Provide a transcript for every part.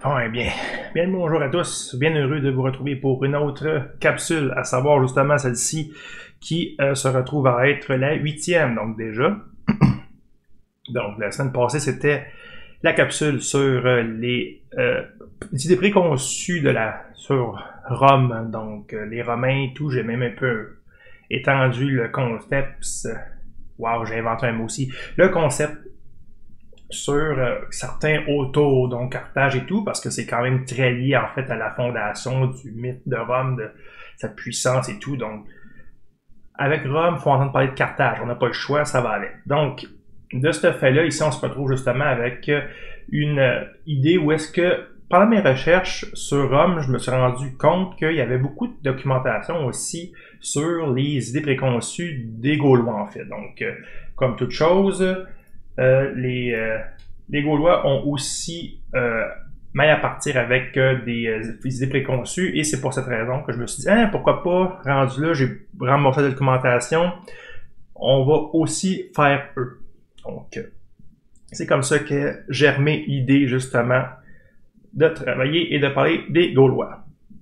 Ah, bien le bonjour à tous, bien heureux de vous retrouver pour une autre capsule, à savoir justement celle-ci qui se retrouve à être la 8e, donc déjà. Donc la semaine passée c'était la capsule sur les idées préconçues sur Rome, donc les Romains et tout, j'ai même un peu étendu le concept, wow j'ai inventé un mot aussi, le concept sur certains autour, donc Carthage et tout, parce que c'est quand même très lié en fait à la fondation du mythe de Rome, de sa puissance et tout. Donc, avec Rome, il faut entendre parler de Carthage. On n'a pas le choix, ça va aller. Donc, de ce fait-là, ici, on se retrouve justement avec une idée où est-ce que, pendant mes recherches sur Rome, je me suis rendu compte qu'il y avait beaucoup de documentation aussi sur les idées préconçues des Gaulois, en fait. Donc, comme toute chose, les Gaulois ont aussi maille à partir avec des idées préconçues, et c'est pour cette raison que je me suis dit pourquoi pas, rendu là, j'ai remboursé la documentation, on va aussi faire eux. Donc c'est comme ça que germé l'idée justement de travailler et de parler des Gaulois.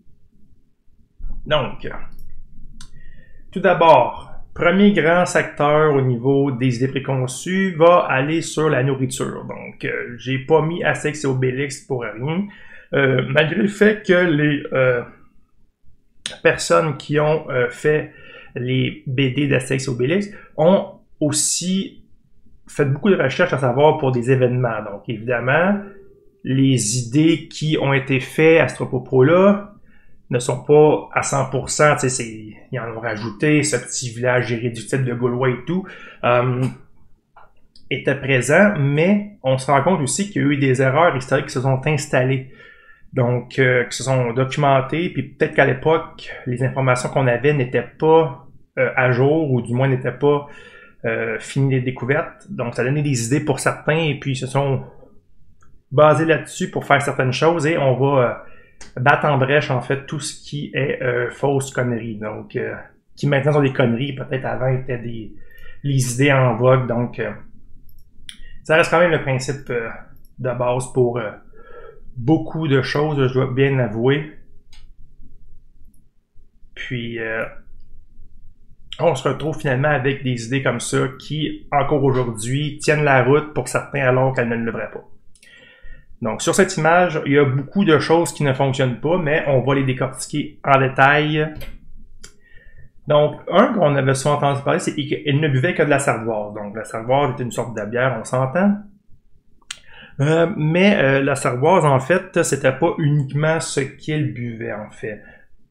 Donc tout d'abord, premier grand secteur au niveau des idées préconçues va aller sur la nourriture. Donc, j'ai pas mis Astérix et Obélix pour rien. Malgré le fait que les personnes qui ont fait les BD d'Astérix et Obélix ont aussi fait beaucoup de recherches à savoir pour des événements. Donc, évidemment, les idées qui ont été faites à ce propos-là ne sont pas à 100%, tu sais, ils en ont rajouté, ce petit village irréductible de Gaulois et tout, était présent, mais on se rend compte aussi qu'il y a eu des erreurs historiques qui se sont installées, donc qui se sont documentées, puis peut-être qu'à l'époque, les informations qu'on avait n'étaient pas à jour, ou du moins n'étaient pas finies les découvertes, donc ça donnait des idées pour certains, et puis ils se sont basés là-dessus pour faire certaines choses, et on va battre en brèche en fait tout ce qui est fausse connerie, donc qui maintenant sont des conneries, peut-être avant étaient les idées en vogue, donc ça reste quand même le principe de base pour beaucoup de choses, je dois bien avouer. Puis on se retrouve finalement avec des idées comme ça qui, encore aujourd'hui, tiennent la route pour certains alors qu'elles ne le devraient pas. Donc, sur cette image, il y a beaucoup de choses qui ne fonctionnent pas, mais on va les décortiquer en détail. Donc, un qu'on avait souvent entendu parler, c'est qu'il ne buvait que de la cervoise. Donc, la cervoise est une sorte de bière, on s'entend. Mais la cervoise, en fait, c'était pas uniquement ce qu'il buvait, en fait.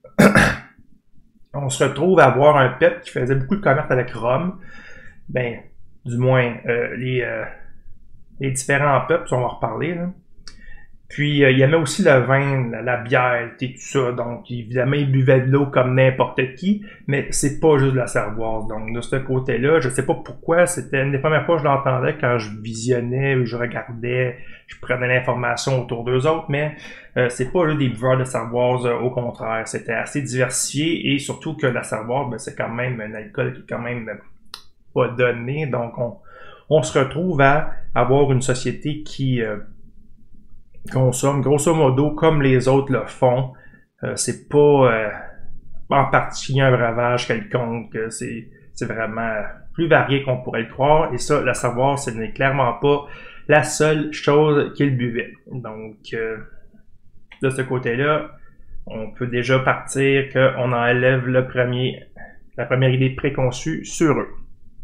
On se retrouve à avoir un peuple qui faisait beaucoup de commerce avec Rome. Ben, du moins, les différents peuples, on va en reparler, là. Puis, il y avait aussi le vin, la bière, et tout ça. Donc, évidemment, il buvait de l'eau comme n'importe qui, mais c'est pas juste de la cervoise. Donc, de ce côté-là, je sais pas pourquoi, c'était une des premières fois que je l'entendais quand je visionnais, ou je regardais, je prenais l'information autour d'eux autres, mais c'est pas juste des buveurs de cervoise, au contraire. C'était assez diversifié, et surtout que la cervoise, ben, c'est quand même un alcool qui est quand même pas donné. Donc, on se retrouve à avoir une société qui consomme grosso modo comme les autres le font. C'est pas en particulier un breuvage quelconque, c'est vraiment plus varié qu'on pourrait le croire, et ça, la savoir, ce n'est clairement pas la seule chose qu'il buvait. Donc, de ce côté-là, on peut déjà partir qu'on enlève la première idée préconçue sur eux.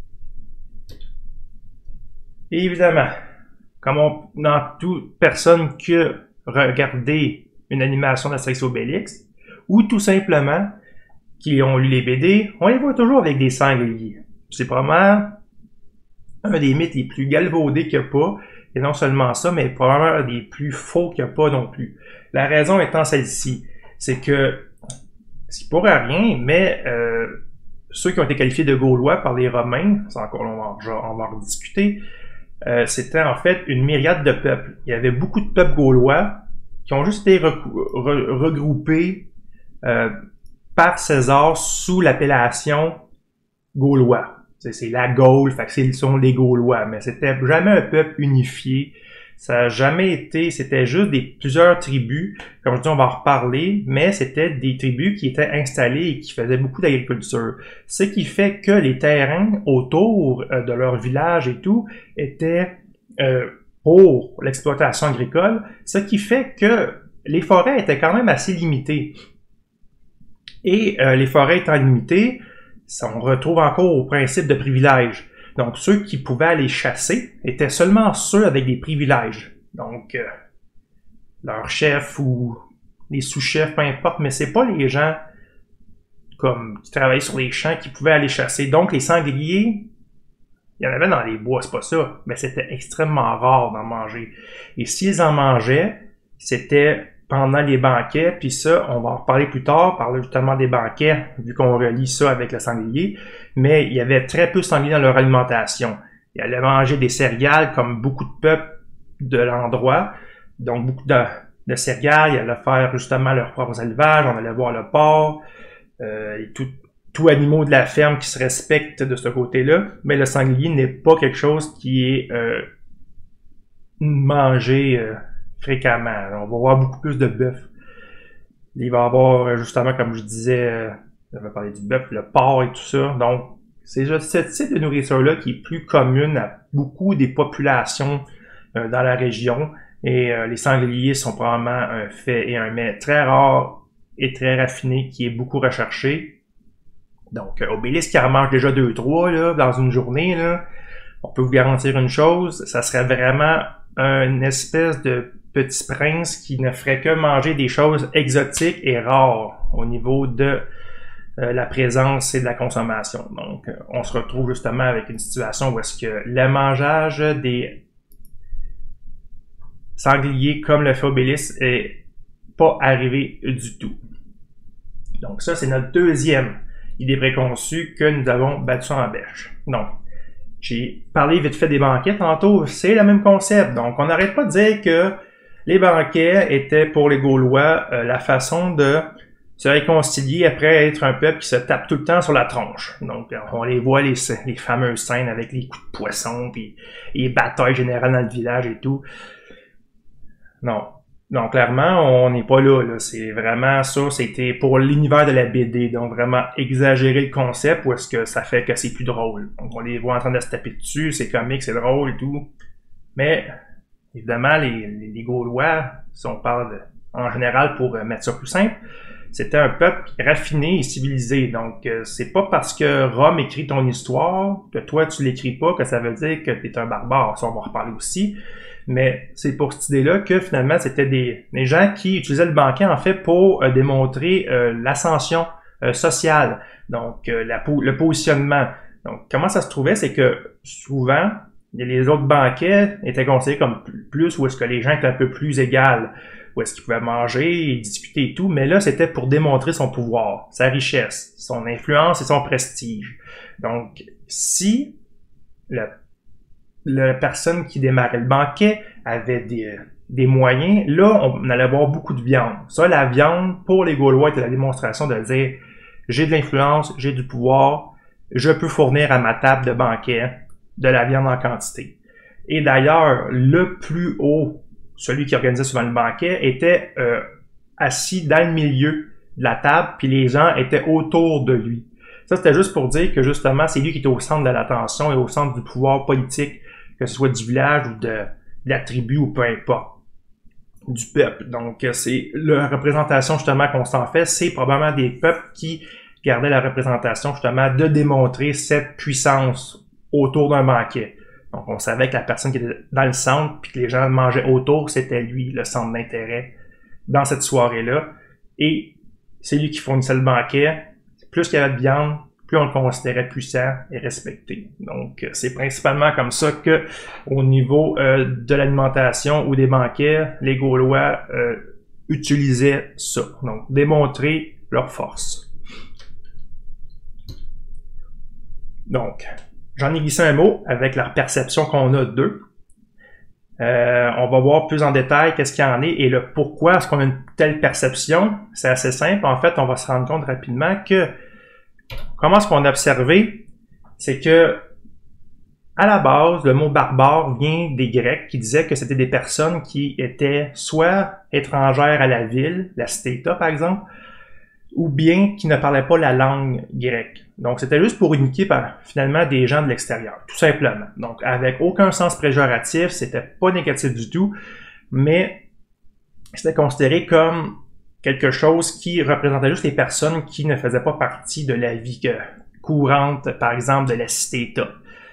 Et évidemment, comme dans toute personne qui a regardé une animation d'Astérix et Obélix, ou tout simplement qui ont lu les BD, on les voit toujours avec des sangliers. C'est probablement un des mythes les plus galvaudés qu'il n'y a pas, et non seulement ça, mais probablement un des plus faux qu'il n'y a pas non plus. La raison étant celle-ci, c'est que, c'est pour rien, mais ceux qui ont été qualifiés de Gaulois par les Romains, c'est encore, on va en discuter, c'était en fait une myriade de peuples. Il y avait beaucoup de peuples gaulois qui ont juste été regroupés par César sous l'appellation Gaulois. C'est la Gaule, fait que ce sont les Gaulois, mais c'était jamais un peuple unifié. Ça n'a jamais été, c'était juste plusieurs tribus, comme je dis, on va en reparler, mais c'était des tribus qui étaient installées et qui faisaient beaucoup d'agriculture. Ce qui fait que les terrains autour de leur village et tout étaient pour l'exploitation agricole, ce qui fait que les forêts étaient quand même assez limitées. Et les forêts étant limitées, on retrouve encore au principe de privilège. Donc, ceux qui pouvaient aller chasser étaient seulement ceux avec des privilèges. Donc, leur chef ou les sous-chefs, peu importe, mais c'est pas les gens comme qui travaillaient sur les champs qui pouvaient aller chasser. Donc, les sangliers, il y en avait dans les bois, c'est pas ça, mais c'était extrêmement rare d'en manger. Et s'ils en mangeaient, c'était pendant les banquets, puis ça, on va en reparler plus tard, parler justement des banquets, vu qu'on relie ça avec le sanglier, mais il y avait très peu de sangliers dans leur alimentation. Ils allaient manger des céréales comme beaucoup de peuples de l'endroit, donc beaucoup de céréales, ils allaient faire justement leurs propres élevages, on allait voir le porc, et tout animaux de la ferme qui se respectent de ce côté-là, mais le sanglier n'est pas quelque chose qui est mangé fréquemment. On va voir beaucoup plus de bœuf. Il va y avoir, justement, comme je disais, on va parler du bœuf, le porc et tout ça. Donc, c'est ce type de nourriture-là qui est plus commune à beaucoup des populations dans la région. Et les sangliers sont probablement un fait et un mets très rare et très raffiné qui est beaucoup recherché. Donc, Obélisque qui en mange déjà 2-3 là, dans une journée, là, on peut vous garantir une chose, ça serait vraiment une espèce de petit prince qui ne ferait que manger des choses exotiques et rares au niveau de la présence et de la consommation. Donc, on se retrouve justement avec une situation où est-ce que le mangeage des sangliers comme le fait Obélisque est pas arrivé du tout. Donc ça, c'est notre deuxième idée préconçue que nous avons battue en bêche. Donc, j'ai parlé vite fait des banquets tantôt, c'est le même concept. Donc, on n'arrête pas de dire que les banquets étaient pour les Gaulois la façon de se réconcilier après être un peuple qui se tape tout le temps sur la tronche. Donc, on les voit, les fameuses scènes avec les coups de poisson, puis les batailles générales dans le village et tout. Non. Donc, clairement, on n'est pas là. C'est vraiment ça, c'était pour l'univers de la BD. Donc, vraiment exagérer le concept ou est-ce que ça fait que c'est plus drôle. Donc, on les voit en train de se taper dessus, c'est comique, c'est drôle et tout. Mais, évidemment, les Gaulois, si on parle en général pour mettre ça plus simple, c'était un peuple raffiné et civilisé. Donc, c'est pas parce que Rome écrit ton histoire, que toi tu l'écris pas, que ça veut dire que t'es un barbare. Ça, on va en reparler aussi. Mais c'est pour cette idée-là que finalement, c'était des gens qui utilisaient le banquet en fait pour démontrer l'ascension sociale, donc le positionnement. Donc, comment ça se trouvait, c'est que souvent, les autres banquets étaient considérés comme plus où est-ce que les gens étaient un peu plus égales, où est-ce qu'ils pouvaient manger et discuter et tout, mais là, c'était pour démontrer son pouvoir, sa richesse, son influence et son prestige. Donc, si la personne qui démarrait le banquet avait des moyens, là, on allait avoir beaucoup de viande. Ça, la viande, pour les Gaulois, était la démonstration de dire « j'ai de l'influence, j'ai du pouvoir, je peux fournir à ma table de banquet de la viande en quantité. » Et d'ailleurs, le plus haut, celui qui organisait souvent le banquet, était assis dans le milieu de la table, puis les gens étaient autour de lui. Ça, c'était juste pour dire que justement, c'est lui qui était au centre de l'attention et au centre du pouvoir politique, que ce soit du village ou de la tribu ou peu importe, du peuple. Donc, c'est la représentation justement qu'on s'en fait, c'est probablement des peuples qui gardaient la représentation justement de démontrer cette puissance autour d'un banquet. Donc, on savait que la personne qui était dans le centre puis que les gens mangeaient autour, c'était lui, le centre d'intérêt dans cette soirée-là. Et c'est lui qui fournissait le banquet. Plus qu'il y avait de viande, plus on le considérait puissant et respecté. Donc, c'est principalement comme ça que, au niveau de l'alimentation ou des banquets, les Gaulois utilisaient ça. Donc, démontrer leur force. Donc, j'en ai glissé un mot avec la perception qu'on a d'eux. On va voir plus en détail qu'est-ce qu'il y en est et le pourquoi est-ce qu'on a une telle perception. C'est assez simple. En fait, on va se rendre compte rapidement que comment est-ce qu'on a observé, c'est que à la base, le mot barbare vient des Grecs qui disaient que c'était des personnes qui étaient soit étrangères à la ville, la cité-État par exemple, ou bien qui ne parlaient pas la langue grecque. Donc c'était juste pour indiquer finalement des gens de l'extérieur, tout simplement. Donc avec aucun sens péjoratif, c'était pas négatif du tout, mais c'était considéré comme quelque chose qui représentait juste les personnes qui ne faisaient pas partie de la vie courante, par exemple, de la cité-État.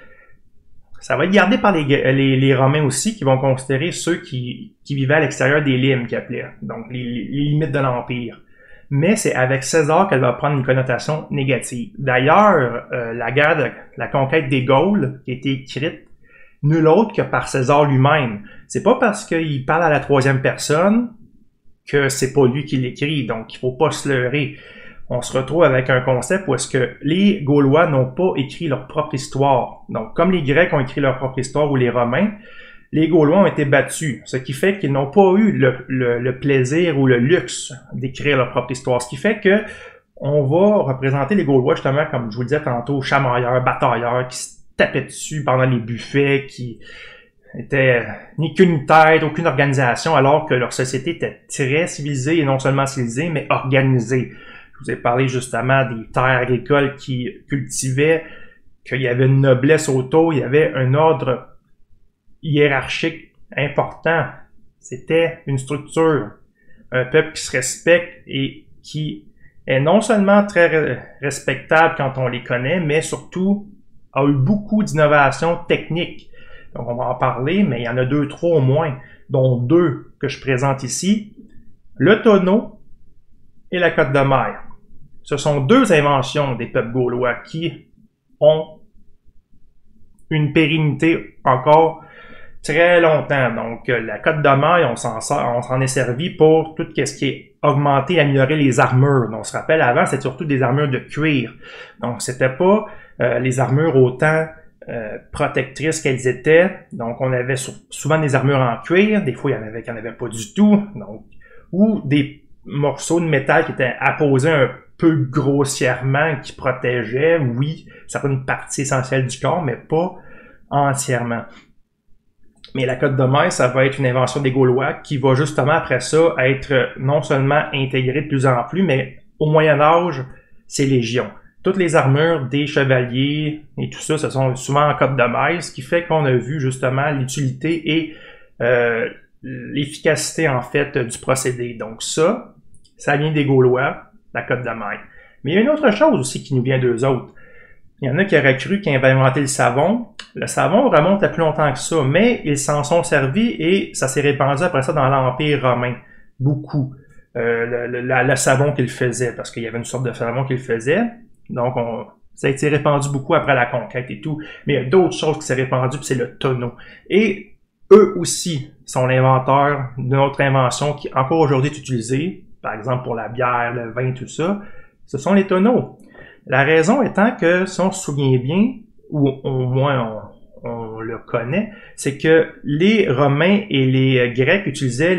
Ça va être gardé par les Romains aussi, qui vont considérer ceux qui vivaient à l'extérieur des limes, qu'ils appelaient, donc les limites de l'Empire. Mais c'est avec César qu'elle va prendre une connotation négative. D'ailleurs, la guerre la conquête des Gaules, qui a été écrite nul autre que par César lui-même. C'est pas parce qu'il parle à la troisième personne que c'est pas lui qui l'écrit, donc il faut pas se leurrer. On se retrouve avec un concept où est-ce que les Gaulois n'ont pas écrit leur propre histoire. Donc, comme les Grecs ont écrit leur propre histoire ou les Romains, les Gaulois ont été battus, ce qui fait qu'ils n'ont pas eu le plaisir ou le luxe d'écrire leur propre histoire. Ce qui fait que on va représenter les Gaulois justement, comme je vous le disais tantôt, chamailleurs, batailleurs, qui se tapaient dessus pendant les buffets, qui étaient ni queue ni tête, aucune organisation, alors que leur société était très civilisée, et non seulement civilisée, mais organisée. Je vous ai parlé justement des terres agricoles qui cultivaient, qu'il y avait une noblesse autour, il y avait un ordre hiérarchique important. C'était une structure, un peuple qui se respecte et qui est non seulement très respectable quand on les connaît, mais surtout a eu beaucoup d'innovations techniques. Donc on va en parler, mais il y en a 2, 3 au moins, dont 2 que je présente ici. Le tonneau et la cotte de mer. Ce sont 2 inventions des peuples gaulois qui ont une pérennité encore très longtemps. Donc, la cotte de maille, on s'en est servi pour tout ce qui est augmenter, améliorer les armures. Donc, on se rappelle, avant, c'était surtout des armures de cuir. Donc, c'était pas les armures autant protectrices qu'elles étaient. Donc, on avait souvent des armures en cuir. Des fois, il y en avait pas du tout. Donc, ou des morceaux de métal qui étaient apposés un peu grossièrement, qui protégeaient, oui, certaines parties essentielles du corps, mais pas entièrement. Mais la cotte de maille, ça va être une invention des Gaulois qui va justement après ça être non seulement intégrée de plus en plus, mais au Moyen Âge, c'est légion. Toutes les armures des chevaliers et tout ça, ce sont souvent en cotte de maille, ce qui fait qu'on a vu justement l'utilité et l'efficacité en fait du procédé. Donc ça vient des Gaulois, la cotte de maille. Mais il y a une autre chose aussi qui nous vient d'eux autres. Il y en a qui auraient cru qu'ils avaient inventé le savon. Le savon remonte à plus longtemps que ça, mais ils s'en sont servis et ça s'est répandu après ça dans l'Empire romain. Beaucoup. Le savon qu'ils faisaient, parce qu'il y avait une sorte de savon qu'ils faisaient. Donc, ça a été répandu beaucoup après la conquête et tout. Mais il y a d'autres choses qui s'est répandu, puis c'est le tonneau. Et eux aussi sont l'inventeur d'une autre invention qui encore aujourd'hui est utilisée, par exemple pour la bière, le vin, tout ça. Ce sont les tonneaux. La raison étant que, si on se souvient bien, ou au moins on le connaît, c'est que les Romains et les Grecs utilisaient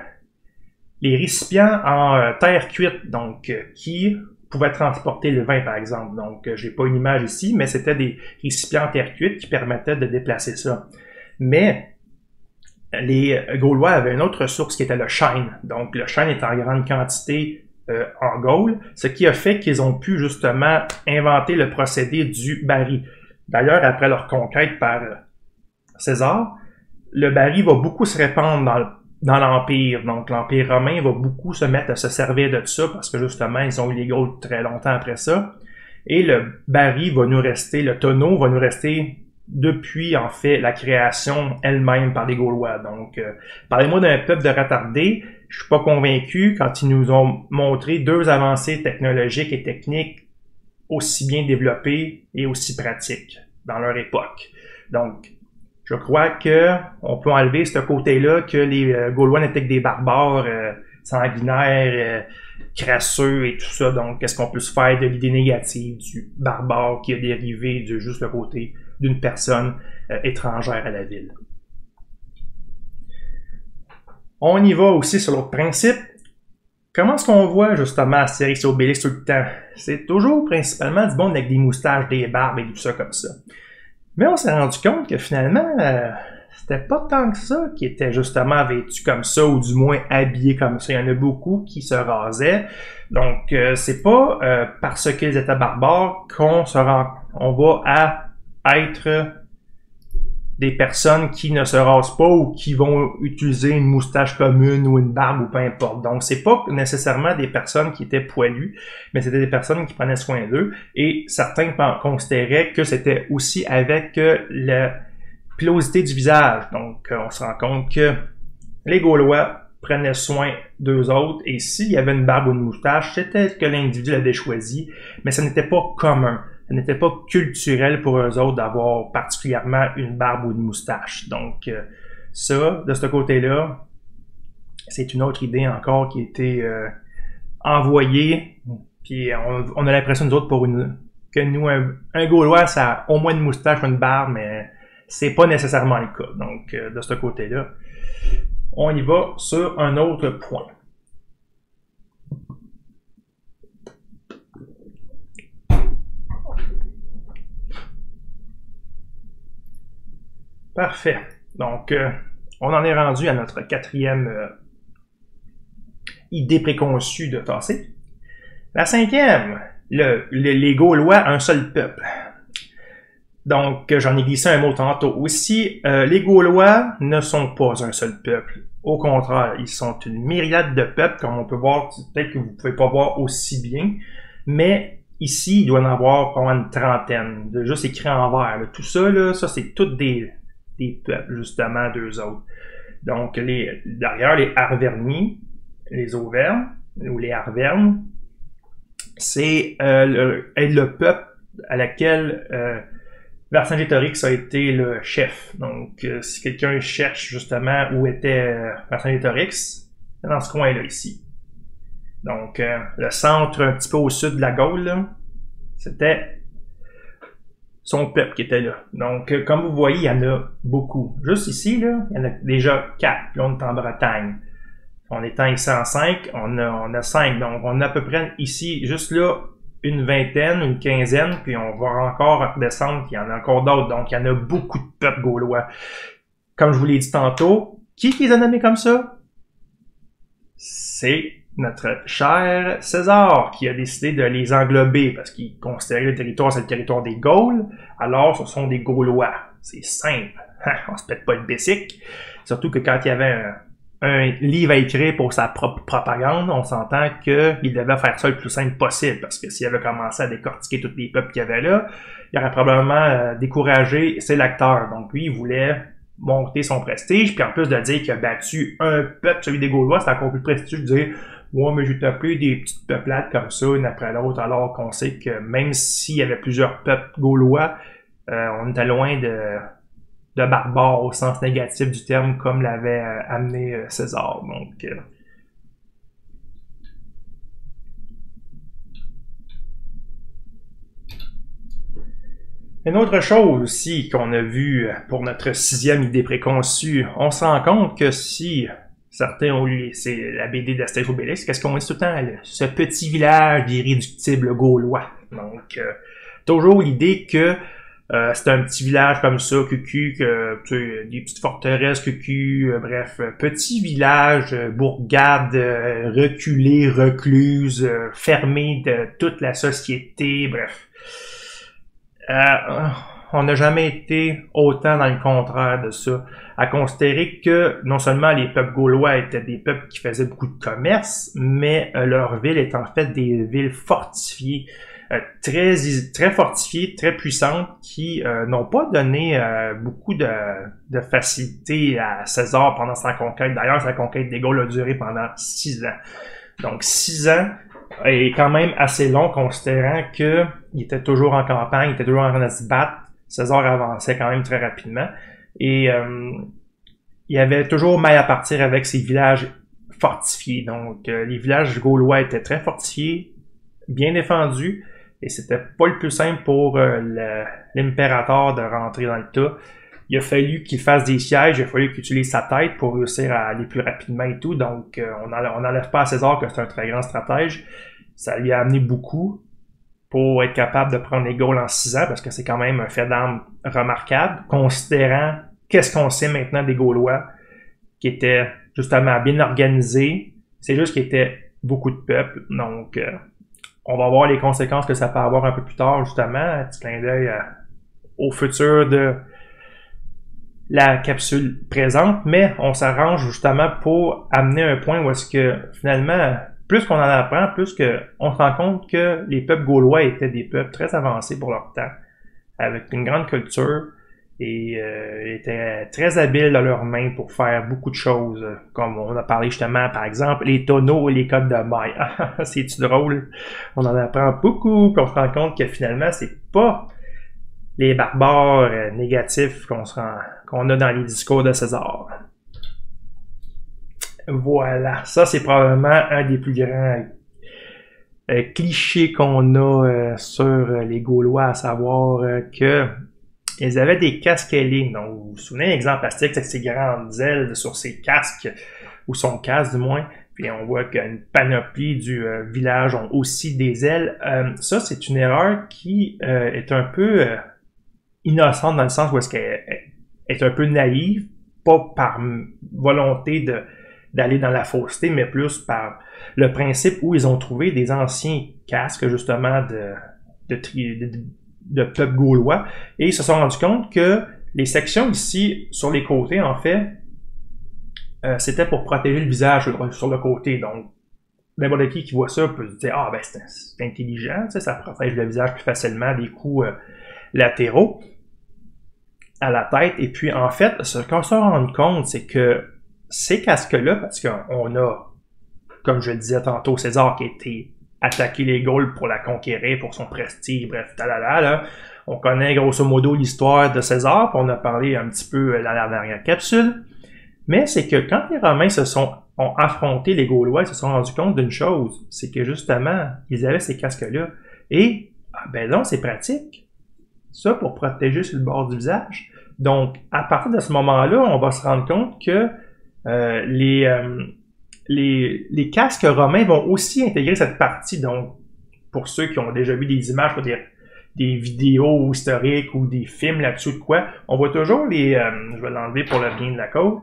les récipients en terre cuite, donc qui pouvaient transporter le vin, par exemple. Donc, j'ai pas une image ici, mais c'était des récipients en terre cuite qui permettaient de déplacer ça. Mais les Gaulois avaient une autre source qui était le chêne. Donc, le chêne est en grande quantité en Gaule, ce qui a fait qu'ils ont pu justement inventer le procédé du baril. D'ailleurs, après leur conquête par César, le baril va beaucoup se répandre dans l'Empire. Donc, l'Empire romain va beaucoup se mettre à se servir de ça parce que justement, ils ont eu les Gaules très longtemps après ça. Et le baril va nous rester, le tonneau va nous rester depuis, en fait, la création elle-même par les Gaulois. Donc, parlez-moi d'un peuple de retardés. Je suis pas convaincu quand ils nous ont montré 2 avancées technologiques et techniques aussi bien développées et aussi pratiques dans leur époque. Donc, je crois que on peut enlever ce côté-là que les Gaulois n'étaient que des barbares sanguinaires, crasseux et tout ça. Donc, qu'est-ce qu'on peut se faire de l'idée négative du barbare qui a dérivé de juste le côté d'une personne étrangère à la ville? On y va aussi sur l'autre principe. Comment est-ce qu'on voit justement Astérix et Obélix tout le temps? C'est toujours principalement du monde avec des moustaches, des barbes et tout ça comme ça. Mais on s'est rendu compte que finalement, c'était pas tant que ça qui était justement vêtu comme ça, ou du moins habillé comme ça. Il y en a beaucoup qui se rasaient. Donc, c'est pas parce qu'ils étaient barbares qu'on on va être des personnes qui ne se rasent pas ou qui vont utiliser une moustache commune ou une barbe ou peu importe. Donc, c'est pas nécessairement des personnes qui étaient poilues, mais c'était des personnes qui prenaient soin d'eux. Et certains considéraient que c'était aussi avec la pilosité du visage. Donc, on se rend compte que les Gaulois prenaient soin d'eux autres, et s'il y avait une barbe ou une moustache, c'était que l'individu l'avait choisi, mais ça n'était pas commun. Ça n'était pas culturel pour eux autres d'avoir particulièrement une barbe ou une moustache. Donc, ça, de ce côté-là, c'est une autre idée encore qui a été envoyée. Puis on a l'impression, nous autres, que nous, un Gaulois, ça a au moins une moustache ou une barbe, mais c'est pas nécessairement le cas. Donc, de ce côté-là, on y va sur un autre point. Parfait. Donc, on en est rendu à notre quatrième idée préconçue de Tassé. La cinquième, les Gaulois, un seul peuple. Donc, j'en ai glissé un mot tantôt aussi. Les Gaulois ne sont pas un seul peuple. Au contraire, ils sont une myriade de peuples, comme on peut voir, peut-être que vous ne pouvez pas voir aussi bien, mais ici, il doit y en avoir probablement une trentaine, de juste écrit en vert. Là. Tout ça, là, ça c'est toutes des peuples, justement, d'eux autres. Donc, derrière, les Arvernis, les Auvergnes, ou les Arvernes, c'est le peuple à laquelle Vercingétorix a été le chef. Donc, si quelqu'un cherche justement où était Vercingétorix, c'est dans ce coin-là, ici. Donc, le centre un petit peu au sud de la Gaule, c'était son peuple qui était là. Donc, comme vous voyez, il y en a beaucoup. Juste ici, là, il y en a déjà 4. Puis on est en Bretagne. En étant ici en 5, on a 5. Donc, on a à peu près ici, juste là, une vingtaine, une quinzaine, puis on va encore redescendre, puis il y en a encore d'autres. Donc, il y en a beaucoup de peuples gaulois. Comme je vous l'ai dit tantôt, qui les a nommés comme ça? C'est notre cher César qui a décidé de les englober parce qu'il considérait le territoire, c'est le territoire des Gaules. Alors, ce sont des Gaulois. C'est simple. On se pète pas le bessic. Surtout que quand il y avait un livre à écrire pour sa propre propagande, on s'entend qu'il devait faire ça le plus simple possible, parce que s'il avait commencé à décortiquer tous les peuples qu'il y avait là, il aurait probablement découragé ses lecteurs. Donc lui, il voulait monter son prestige, puis en plus de dire qu'il a battu un peuple, celui des Gaulois, c'est encore plus prestigieux de dire « Ouais, mais j'ai tapé des petites peuplades comme ça, une après l'autre », alors qu'on sait que même s'il y avait plusieurs peuples gaulois, on était loin de barbares au sens négatif du terme, comme l'avait amené César. Donc, une autre chose aussi qu'on a vu pour notre sixième idée préconçue, on se rend compte que si certains ont lu, c'est la BD d'Astérix Obélix, qu'est-ce qu'on dit tout le temps? Ce petit village d'irréductibles gaulois. Donc, toujours l'idée que c'est un petit village comme ça, cucu, des petites forteresses, cucu, bref, petit village, bourgade, reculé, recluse, fermé de toute la société, bref. On n'a jamais été autant dans le contraire de ça, à considérer que non seulement les peuples gaulois étaient des peuples qui faisaient beaucoup de commerce, mais leur ville est en fait des villes fortifiées, très fortifiées, très puissantes, qui n'ont pas donné beaucoup de facilité à César pendant sa conquête. D'ailleurs, sa conquête des Gaules a duré pendant 6 ans. Donc 6 ans est quand même assez long, considérant que il était toujours en campagne, il était toujours en train de se battre. César avançait quand même très rapidement. Et il y avait toujours maille à partir avec ces villages fortifiés. Donc les villages gaulois étaient très fortifiés, bien défendus. Et c'était pas le plus simple pour l'impérateur de rentrer dans le tas. Il a fallu qu'il fasse des sièges, il a fallu qu'il utilise sa tête pour réussir à aller plus rapidement et tout. Donc, on n'enlève pas à César que c'est un très grand stratège. Ça lui a amené beaucoup. pour être capable de prendre les Gaules en 6 ans, parce que c'est quand même un fait d'armes remarquable, considérant qu'est-ce qu'on sait maintenant des Gaulois, qui étaient justement bien organisés, c'est juste qu'ils étaient beaucoup de peuple, donc on va voir les conséquences que ça peut avoir un peu plus tard, justement, un petit clin d'œil au futur de la capsule présente, mais on s'arrange justement pour amener un point où est-ce que finalement, plus qu'on en apprend, plus qu'on se rend compte que les peuples gaulois étaient des peuples très avancés pour leur temps, avec une grande culture et étaient très habiles dans leurs mains pour faire beaucoup de choses, comme on a parlé justement, par exemple, les tonneaux et les codes de mailles. C'est-tu drôle? On en apprend beaucoup, puis on se rend compte que finalement, c'est pas les barbares négatifs qu'on a dans les discours de César. Voilà, ça c'est probablement un des plus grands clichés qu'on a sur les Gaulois, à savoir que ils avaient des casques ailés. Donc, vous vous souvenez, exemple Astérix avec ses grandes ailes sur ses casques, ou son casque du moins, puis on voit qu'une panoplie du village ont aussi des ailes. Ça, c'est une erreur qui est un peu innocente dans le sens où est-ce qu'elle est un peu naïve, pas par volonté d'aller dans la fausseté, mais plus par le principe où ils ont trouvé des anciens casques, justement, de peuple gaulois, et ils se sont rendus compte que les sections ici, sur les côtés, en fait, c'était pour protéger le visage sur le côté. Donc, n'importe qui voit ça peut se dire « Ah, ben c'est intelligent, ça protège le visage plus facilement des coups latéraux à la tête. » Et puis, en fait, ce qu'on se rend compte, c'est que ces casques-là, parce qu'on a, comme je le disais tantôt, César qui a été attaqué les Gaules pour la conquérir, pour son prestige, bref, là. On connaît grosso modo l'histoire de César, puis on a parlé un petit peu dans la dernière capsule. Mais c'est que quand les Romains ont affronté les Gaulois, ils se sont rendus compte d'une chose, c'est que justement, ils avaient ces casques-là. Et, ben non, c'est pratique. Ça, pour protéger sur le bord du visage. Donc, à partir de ce moment-là, on va se rendre compte que les casques romains vont aussi intégrer cette partie. Donc, pour ceux qui ont déjà vu des images, des vidéos historiques ou des films là-dessus de quoi, on voit toujours je vais l'enlever pour le bien de la cause,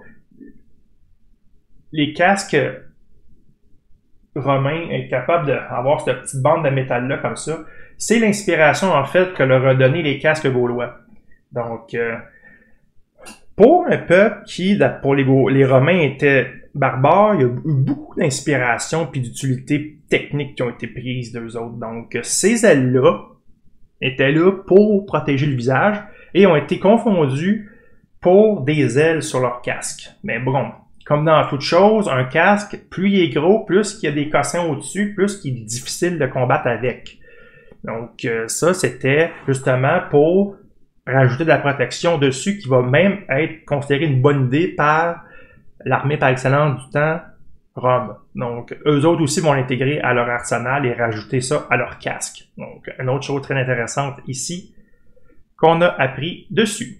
les casques romains être capables d'avoir cette petite bande de métal-là comme ça. C'est l'inspiration, en fait, que leur a donné les casques gaulois. Donc, pour un peuple qui, pour les Romains, était barbare, il y a eu beaucoup d'inspiration puis d'utilités techniques qui ont été prises d'eux autres. Donc, ces ailes-là étaient là pour protéger le visage et ont été confondues pour des ailes sur leur casque. Mais bon, comme dans toute chose, un casque, plus il est gros, plus il y a des cossins au-dessus, plus il est difficile de combattre avec. Donc, ça, c'était justement pour rajouter de la protection dessus qui va même être considérée une bonne idée par l'armée par excellence du temps, Rome. Donc, eux autres aussi vont l'intégrer à leur arsenal et rajouter ça à leur casque. Donc, une autre chose très intéressante ici qu'on a appris dessus.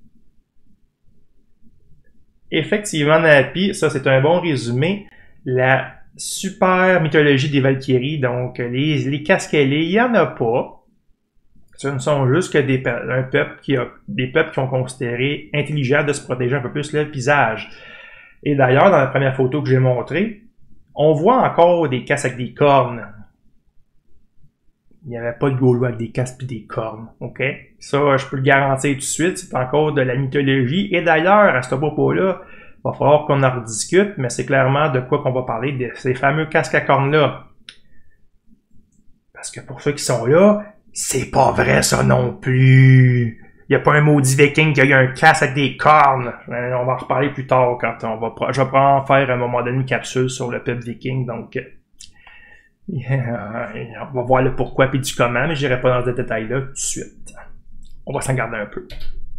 Effectivement, Napi, ça c'est un bon résumé. La super mythologie des Valkyries, donc les casques ailés, il n'y en a pas. Ce ne sont juste que des peuples qui ont considéré intelligent de se protéger un peu plus le visage. Et d'ailleurs, dans la première photo que j'ai montrée, on voit encore des casques avec des cornes. Il n'y avait pas de Gaulois avec des casques et des cornes, ok? Ça, je peux le garantir tout de suite, c'est encore de la mythologie. Et d'ailleurs, à ce propos-là, il va falloir qu'on en rediscute, mais c'est clairement de quoi qu'on va parler, de ces fameux casques à cornes-là. Parce que pour ceux qui sont là, c'est pas vrai ça non plus. Il n'y a pas un maudit viking qui a eu un casque avec des cornes. On va en reparler plus tard quand je vais probablement faire à un moment donné une capsule sur le peuple viking, donc on va voir le pourquoi et du comment, mais je n'irai pas dans ce détail-là tout de suite. On va s'en garder un peu.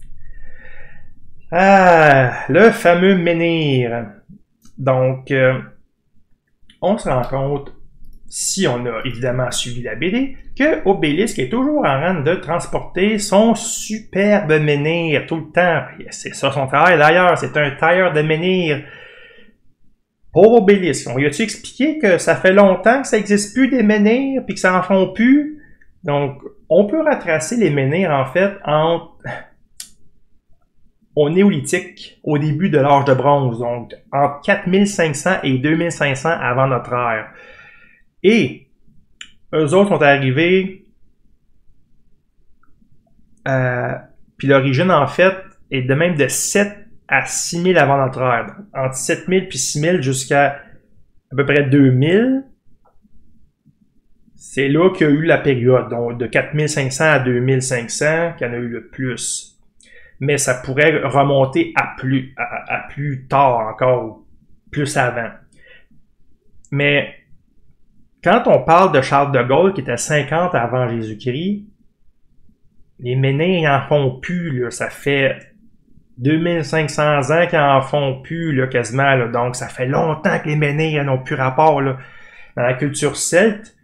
Le fameux menhir. Donc, on se rend compte, si on a évidemment suivi la BD, que Obélisque est toujours en train de transporter son superbe menhir tout le temps. C'est ça son travail d'ailleurs, c'est un tailleur de menhir. Pour Obélisque, on lui a-tu expliqué que ça fait longtemps que ça n'existe plus des menhirs puis que ça en font plus? Donc, on peut retracer les menhirs, en fait, au néolithique, au début de l'âge de bronze, donc entre 4500 et 2500 avant notre ère. Et eux autres sont arrivés, puis l'origine, en fait, est de même de 7 à 6000 avant notre ère. Donc, entre 7000 puis 6000 jusqu'à à peu près 2000. C'est là qu'il y a eu la période, donc de 4500 à 2500, qu'il y en a eu le plus. Mais ça pourrait remonter à plus tard encore, plus avant. Mais quand on parle de Charles de Gaulle, qui était 50 avant Jésus-Christ, les menhirs n'en font plus, là. Ça fait 2500 ans qu'ils en font plus, là, quasiment, là. Donc ça fait longtemps que les menhirs n'ont plus rapport, là. Dans la culture celte,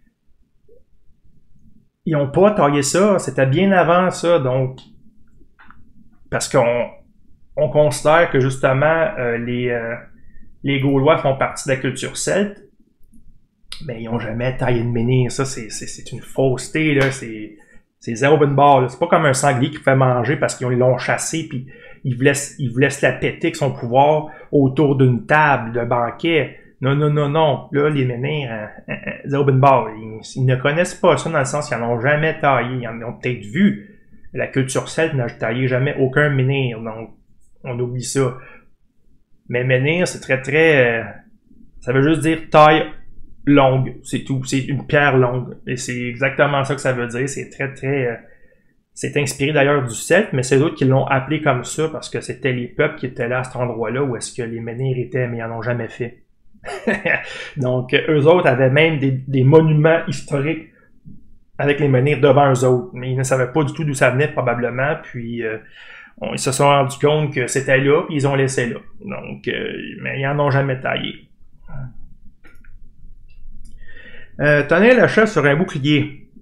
ils n'ont pas taillé ça, c'était bien avant ça, donc parce qu'on considère que justement les Gaulois font partie de la culture celte, mais ils n'ont jamais taillé de menhir. Ça, c'est une fausseté, là. C'est zéro bonne barre. C'est pas comme un sanglier qui fait manger parce qu'ils l'ont chassé, puis ils vous laissent la péter avec son pouvoir autour d'une table de banquet. Non, non, non, non. Là, les menhirs, zéro bonne barre. Ils ne connaissent pas ça dans le sens qu'ils n'en ont jamais taillé. Ils en ont peut-être vu. La culture celte n'a taillé jamais aucun menhir, donc on oublie ça. Mais menhir, c'est très... ça veut juste dire taille longue, c'est tout. C'est une pierre longue. Et c'est exactement ça que ça veut dire. C'est très... c'est inspiré d'ailleurs du celte, mais c'est d'autres qui l'ont appelé comme ça parce que c'était les peuples qui étaient là à cet endroit-là où est-ce que les menhirs étaient, mais ils n'en ont jamais fait. Donc, eux autres avaient même des monuments historiques avec les menhirs devant eux autres, mais ils ne savaient pas du tout d'où ça venait probablement, puis ils se sont rendus compte que c'était là, puis ils ont laissé là. Donc, mais ils n'en ont jamais taillé. Tenez le chat sur un bouclier.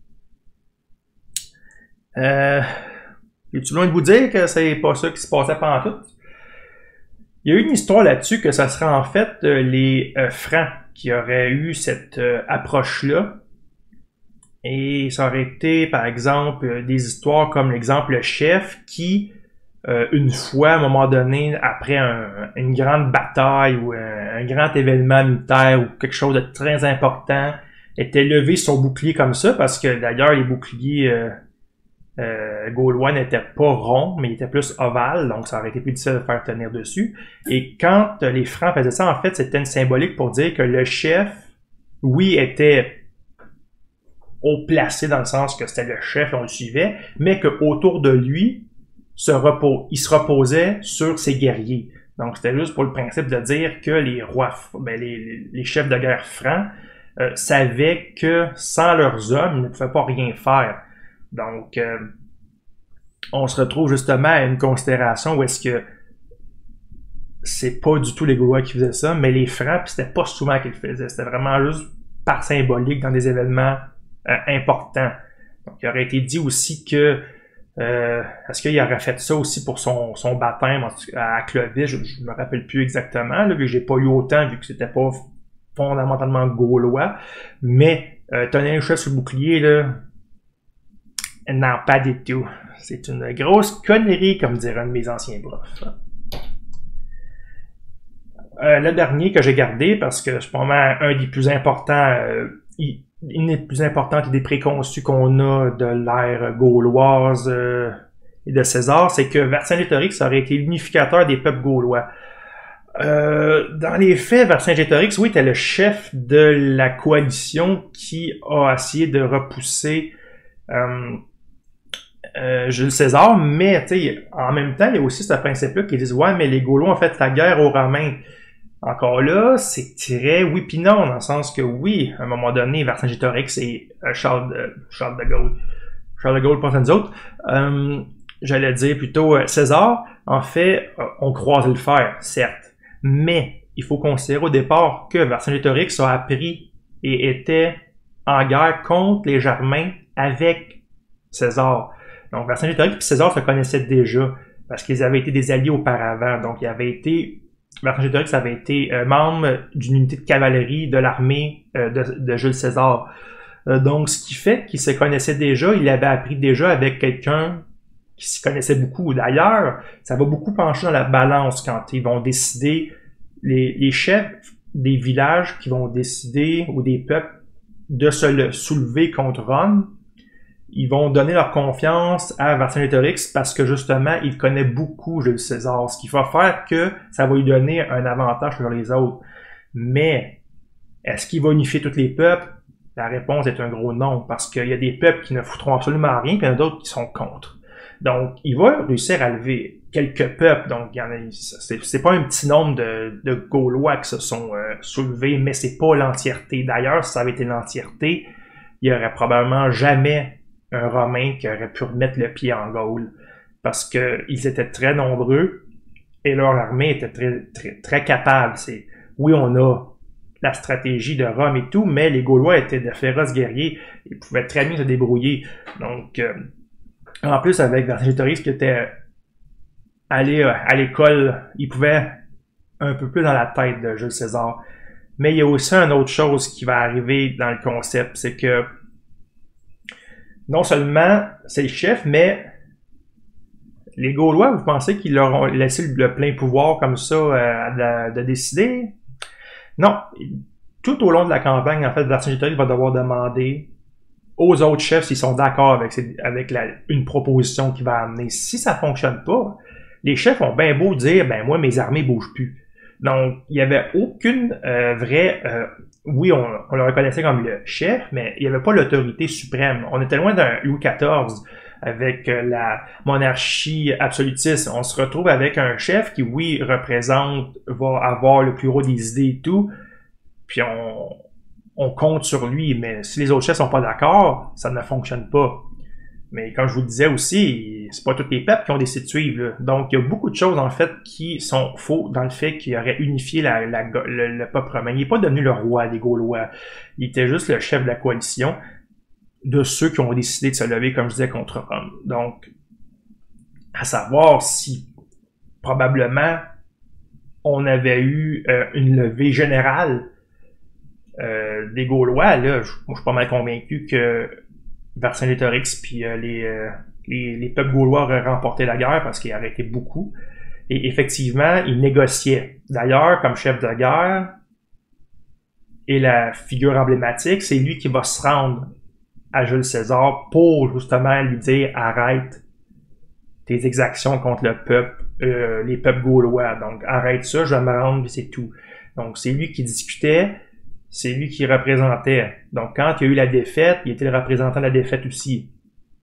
Es-tu loin de vous dire que c'est pas ça qui se passait pendant tout? Il y a eu une histoire là-dessus que ça serait en fait les Francs qui auraient eu cette approche-là. Et ça aurait été, par exemple, des histoires comme l'exemple le chef qui, une fois, à un moment donné, après une grande bataille ou un grand événement militaire ou quelque chose de très important, était levé sur son bouclier comme ça, parce que d'ailleurs, les boucliers gaulois n'étaient pas ronds, mais ils étaient plus ovales, donc ça aurait été plus difficile de faire tenir dessus. Et quand les Francs faisaient ça, en fait, c'était une symbolique pour dire que le chef, oui, était haut placé dans le sens que c'était le chef, on le suivait, mais qu'autour de lui, il se reposait sur ses guerriers. Donc, c'était juste pour le principe de dire que les rois, les chefs de guerre francs savaient que sans leurs hommes, ils ne pouvaient pas rien faire. Donc, on se retrouve justement à une considération où est-ce que c'est pas du tout les Gaulois qui faisaient ça, mais les Francs, puis c'était pas souvent qu'ils le faisaient. C'était vraiment juste par symbolique dans des événements important. Donc, il aurait été dit aussi que est-ce qu'il aurait fait ça aussi pour son baptême à Clovis, je me rappelle plus exactement, là, vu que j'ai pas eu autant, vu que c'était pas fondamentalement gaulois, mais tenir le chef sur le bouclier, là, non, pas du tout. C'est une grosse connerie, comme dirait un de mes anciens profs. Le dernier que j'ai gardé, parce que c'est probablement un des plus importants, une des plus importantes et des préconçus qu'on a de l'ère gauloise et de César, c'est que Vercingétorix aurait été l'unificateur des peuples gaulois. Dans les faits, Vercingétorix, oui, était le chef de la coalition qui a essayé de repousser Jules César, mais en même temps, il y a aussi ce principe-là qui dit « Ouais, mais les Gaulois ont fait la guerre aux Romains ». Encore là, c'est très oui pis non, dans le sens que oui, à un moment donné, Vercingétorix et Charles de Gaulle. Charles de Gaulle, pas nous autres. J'allais dire plutôt César, en fait, ont croisé le fer, certes. Mais il faut considérer au départ que Vercingétorix a appris et était en guerre contre les Germains avec César. Donc Vercingétorix et César se connaissaient déjà parce qu'ils avaient été des alliés auparavant. Donc Vercingétorix avait été membre d'une unité de cavalerie de l'armée de Jules César. Donc, ce qui fait qu'il se connaissait déjà, il avait appris déjà avec quelqu'un qui s'y connaissait beaucoup. D'ailleurs, ça va beaucoup pencher dans la balance quand ils vont décider, les chefs des villages qui vont décider, ou des peuples, de se soulever contre Rome. Ils vont donner leur confiance à Vercingétorix parce que justement, il connaît beaucoup Jules César, ce qui va faire que ça va lui donner un avantage sur les autres. Mais, est-ce qu'il va unifier tous les peuples? La réponse est un gros non, parce qu'il y a des peuples qui ne foutront absolument rien, puis il y en a d'autres qui sont contre. Donc, il va réussir à lever quelques peuples, donc il y en a, c'est pas un petit nombre de Gaulois qui se sont soulevés, mais c'est pas l'entièreté. D'ailleurs, si ça avait été l'entièreté, il y aurait probablement jamais un Romain qui aurait pu remettre le pied en Gaule, parce que ils étaient très nombreux et leur armée était très capable. Oui, on a la stratégie de Rome et tout, mais les Gaulois étaient de féroces guerriers, ils pouvaient très bien se débrouiller. Donc, en plus, avec Vercingétorix qui était allé à l'école, il pouvait un peu plus dans la tête de Jules César. Mais il y a aussi une autre chose qui va arriver dans le concept, c'est que non seulement c'est le chef, mais les Gaulois, vous pensez qu'ils leur ont laissé le plein pouvoir comme ça de décider? Non. Tout au long de la campagne, en fait, Vercingétorix va devoir demander aux autres chefs s'ils sont d'accord avec une proposition qu'il va amener. Si ça fonctionne pas, les chefs ont bien beau dire, ben moi, mes armées bougent plus. Donc, il n'y avait aucune vraie... oui, on le reconnaissait comme le chef, mais il n'y avait pas l'autorité suprême. On était loin d'un Louis XIV avec la monarchie absolutiste. On se retrouve avec un chef qui, oui, va avoir le plus gros des idées et tout, puis on compte sur lui, mais si les autres chefs sont pas d'accord, ça ne fonctionne pas. Mais comme je vous le disais aussi, c'est pas tous les peuples qui ont décidé de suivre. Là. Donc, il y a beaucoup de choses, en fait, qui sont faux dans le fait qu'il aurait unifié le peuple romain. Il n'est pas devenu le roi des Gaulois. Il était juste le chef de la coalition de ceux qui ont décidé de se lever, comme je disais, contre Rome. Donc, à savoir si, probablement, on avait eu une levée générale des Gaulois, là, moi, je suis pas mal convaincu que Vercingétorix puis les peuples gaulois auraient remporté la guerre parce qu'ils auraient été beaucoup. Et effectivement, ils négociaient. D'ailleurs, comme chef de guerre et la figure emblématique, c'est lui qui va se rendre à Jules César pour justement lui dire arrête tes exactions contre le peuple, les peuples gaulois. Donc arrête ça, je vais me rendre, puis c'est tout. Donc c'est lui qui discutait. C'est lui qui représentait. Donc, quand il y a eu la défaite, il était le représentant de la défaite aussi.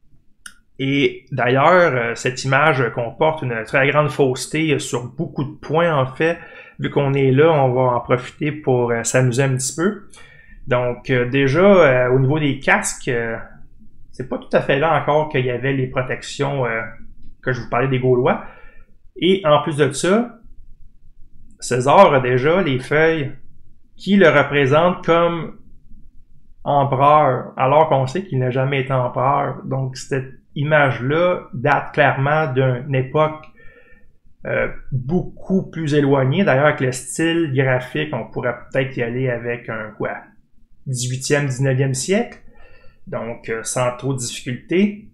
Et d'ailleurs, cette image comporte une très grande fausseté sur beaucoup de points, en fait. Vu qu'on est là, on va en profiter pour s'amuser un petit peu. Donc, déjà, au niveau des casques, c'est pas tout à fait là encore qu'il y avait les protections que je vous parlais des Gaulois. Et en plus de ça, César a déjà les feuilles qui le représente comme empereur, alors qu'on sait qu'il n'a jamais été empereur. Donc, cette image-là date clairement d'une époque beaucoup plus éloignée. D'ailleurs, avec le style graphique, on pourrait peut-être y aller avec un 18e, 19e siècle. Donc, sans trop de difficulté.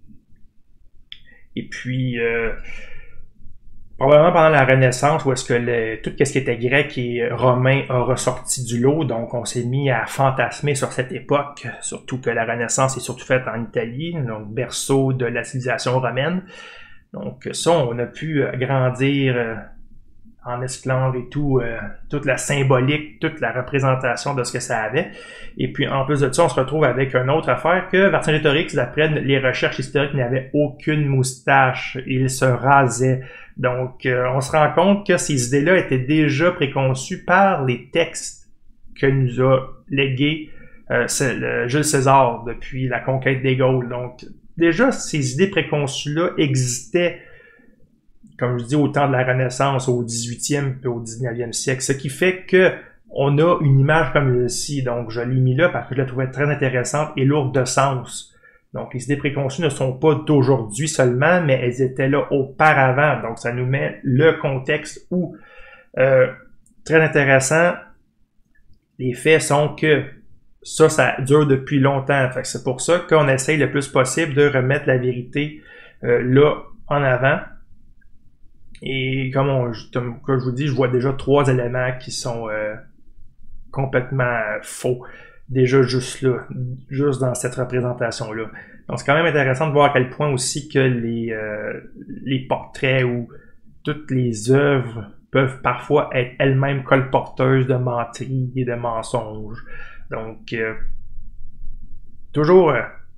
Et puis... probablement pendant la Renaissance, où est-ce que tout ce qui était grec et romain a ressorti du lot, donc on s'est mis à fantasmer sur cette époque, surtout que la Renaissance est surtout faite en Italie, donc berceau de la civilisation romaine. Donc ça, on a pu grandir en esclave et tout, toute la symbolique, toute la représentation de ce que ça avait. Et puis en plus de ça, on se retrouve avec une autre affaire que Vercingétorix, d'après les recherches historiques, n'avait aucune moustache, il se rasait. Donc, on se rend compte que ces idées-là étaient déjà préconçues par les textes que nous a légués Jules César depuis la conquête des Gaules. Donc, déjà, ces idées préconçues-là existaient, comme je dis, au temps de la Renaissance, au 18e et au 19e siècle. Ce qui fait que on a une image comme celle-ci. Donc, je l'ai mis là parce que je la trouvais très intéressante et lourde de sens. Donc, les idées préconçues ne sont pas d'aujourd'hui seulement, mais elles étaient là auparavant. Donc, ça nous met le contexte où, très intéressant, les faits sont que ça dure depuis longtemps. Fait que c'est pour ça qu'on essaye le plus possible de remettre la vérité là en avant. Et comme je vous dis, je vois déjà 3 éléments qui sont complètement faux. Déjà juste là, juste dans cette représentation-là. Donc c'est quand même intéressant de voir à quel point aussi que les portraits ou toutes les œuvres peuvent parfois être elles-mêmes colporteuses de menteries et de mensonges. Donc toujours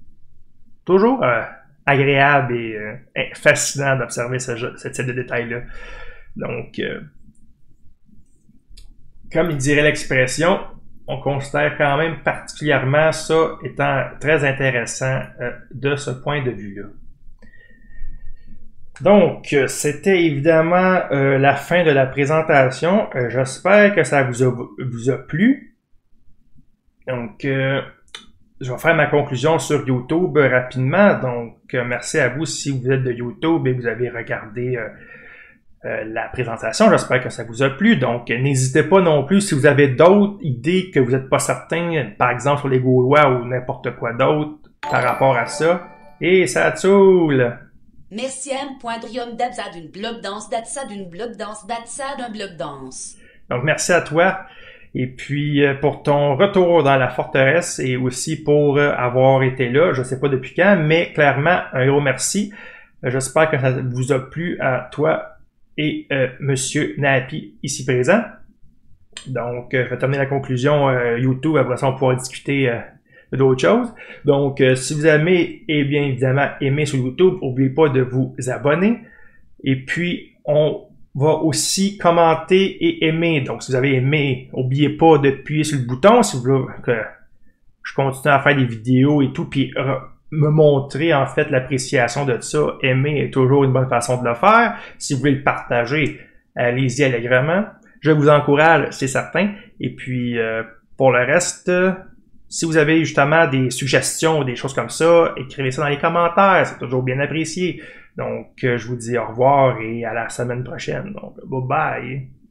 agréable et fascinant d'observer ce type de détails-là. Donc, comme il dirait l'expression, on considère quand même particulièrement ça étant très intéressant de ce point de vue-là. Donc, c'était évidemment la fin de la présentation. J'espère que ça vous a plu. Donc, je vais faire ma conclusion sur YouTube rapidement. Donc, merci à vous si vous êtes de YouTube et vous avez regardé la présentation. J'espère que ça vous a plu. Donc, n'hésitez pas non plus si vous avez d'autres idées que vous n'êtes pas certain, par exemple sur les Gaulois ou n'importe quoi d'autre par rapport à ça. Et ça tsoule! Merci M.Drium d'Abza d'une bloc danse, d'Atsa d'une bloc danse, d'Atsa d'un bloc danse. Donc, merci à toi. Et puis, pour ton retour dans la forteresse et aussi pour avoir été là, je sais pas depuis quand, mais clairement, un gros merci. J'espère que ça vous a plu à toi et Monsieur Napi ici présent. Donc, je vais terminer la conclusion YouTube, après ça on pourra discuter d'autres choses. Donc, si vous aimez, et bien évidemment aimé sur YouTube, n'oubliez pas de vous abonner. Et puis, on va aussi commenter et aimer. Donc, si vous avez aimé, n'oubliez pas d'appuyer sur le bouton si vous voulez que je continue à faire des vidéos et tout, puis me montrer en fait l'appréciation de ça. Aimer est toujours une bonne façon de le faire. Si vous voulez le partager, allez-y allègrement. Je vous encourage, c'est certain. Et puis, pour le reste, si vous avez justement des suggestions ou des choses comme ça, écrivez ça dans les commentaires. C'est toujours bien apprécié. Donc, je vous dis au revoir et à la semaine prochaine. Donc, bye bye!